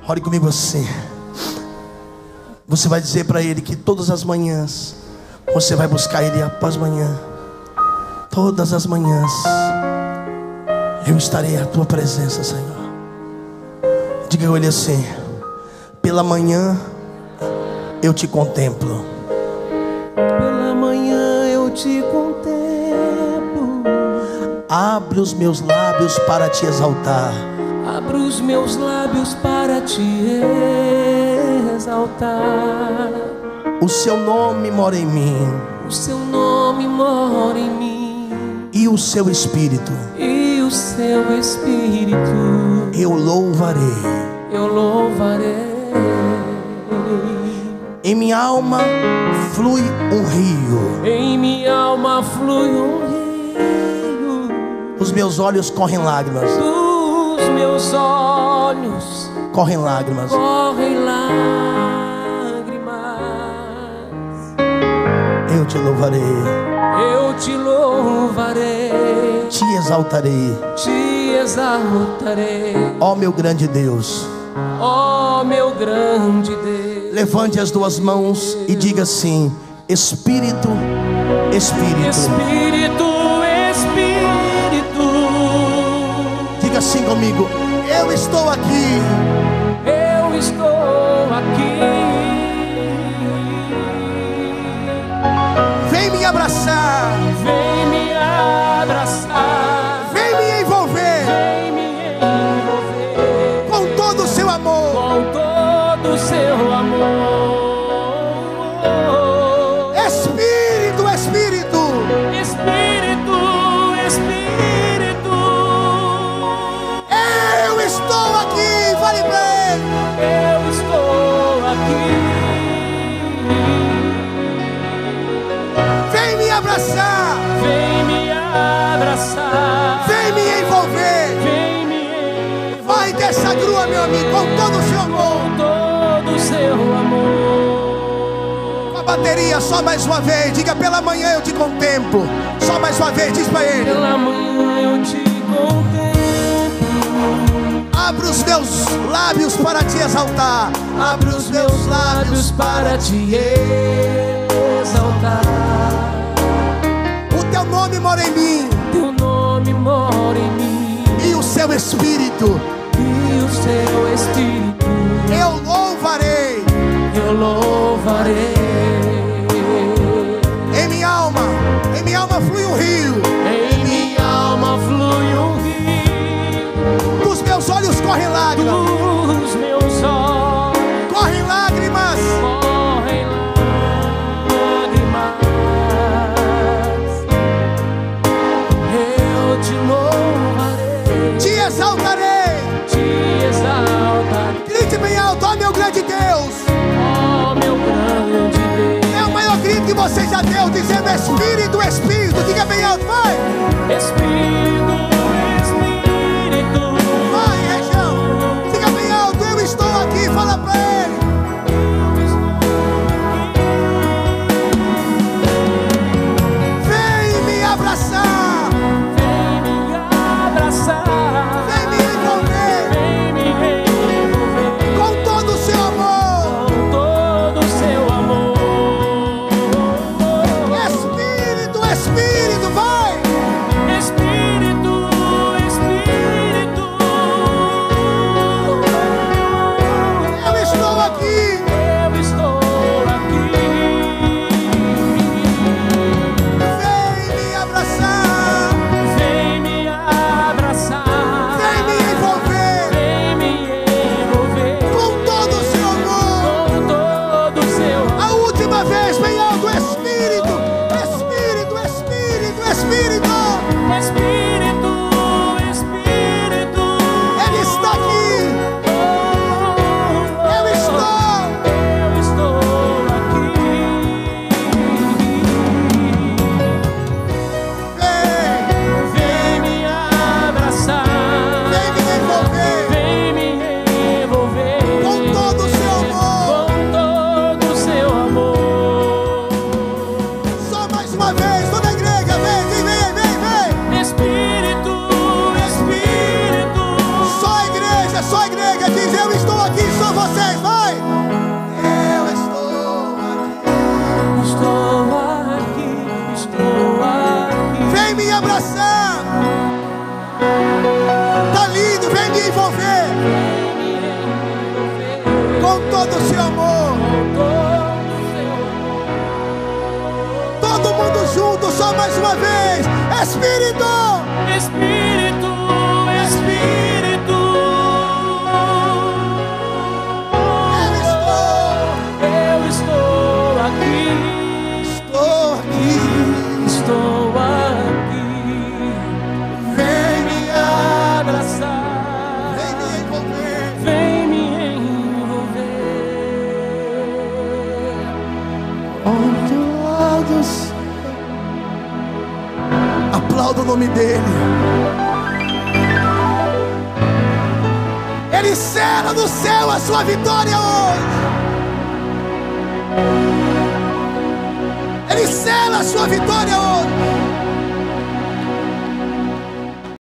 Ore comigo assim. Você vai dizer para Ele que todas as manhãs você vai buscar Ele após manhã. Todas as manhãs eu estarei à tua presença, Senhor. Diga a Ele assim: pela manhã eu te contemplo. Pela manhã eu te contemplo. Abre os meus lábios para te exaltar. Abro os meus lábios para te exaltar. O seu nome mora em mim. O seu nome mora em mim. E o seu Espírito. E o seu Espírito. Eu louvarei. Eu louvarei. Em minha alma flui um rio. Em minha alma flui um rio. Os meus olhos correm lágrimas. Dos meus olhos correm lágrimas. Correm lágrimas. Eu te louvarei. Eu te louvarei. Te exaltarei. Te exaltarei. Ó meu grande Deus. Ó meu grande Deus. Levante as duas mãos e diga assim: Espírito, Espírito. Espírito, Espírito. Diga assim comigo: eu estou aqui. Eu estou aqui. Vem me abraçar. Vem me abraçar. Vem me envolver. Vem me envolver. Com todo o seu amor. Com todo o seu amor. Espírito, Espírito. Espírito, Espírito. Eu estou aqui. Fale pra Ele. Eu estou aqui. Vem me abraçar. Vem me abraçar. Vem me envolver. Vem me envolver. Vai dessa grua, meu amigo, com todo o seu amor. Com todo o seu amor. A bateria, só mais uma vez. Diga: pela manhã eu te contemplo. Só mais uma vez, diz pra Ele. Pela manhã eu te contemplo. Abra os meus lábios para te exaltar. Abra os meus lábios para te exaltar. O teu nome mora em mim. Teu nome mora em mim. E o seu Espírito. E o seu Espírito. Eu louvarei. Eu louvarei. Em minha alma flui um rio. Em minha alma flui um rio. Dos meus olhos correm lágrimas. Dos meus olhos correm lágrimas. Correm lágrimas. Eu te louvarei. Te exaltarei. Te exaltarei. Grite bem alto: ó meu grande Deus. Ó meu grande Deus. É o maior grito que você já deu, dizendo: Espírito, Espírito. Diga bem alto: vai. Espírito, Espírito. Vai, região. Diga bem alto: eu estou aqui. Fala pra Ele. Vem me abraçar. Vem me abraçar. Vem me envolver. Vem me envolver. Com todo o seu amor. Com todo o seu amor. Espírito, Espírito, vai. Espírito, Espírito. Eu estou aqui. Eu estou aqui. Vem me abraçar. Vem me abraçar. Vem me envolver. Vem me envolver. Com todo o seu amor. Com todo o seu amor. A última vez, bem alto: Espírito, Espírito, Espírito, Espírito. Espírito, Espírito. Ele está aqui. Eu estou. Eu estou aqui. Vem, Vem me abraçar. vem me envolver. Vem me envolver. Com todo o seu amor. Com todo o seu amor. Só mais uma vez, toda a igreja, vem. Espírito, Espírito. Só a igreja diz: eu estou aqui. vocês, vai! Eu estou aqui. Estou aqui. Vem me abraçar. Tá lindo, vem me envolver com todo o seu amor. Todo mundo junto, só mais uma vez. Espírito, Espírito, Espírito, eu estou aqui. estou aqui. Estou aqui. Vem me Abraçar, vem me envolver. vem me envolver. Todos aplauda o nome dele. Ele cela no céu a sua vitória hoje. Ele cela a sua vitória hoje.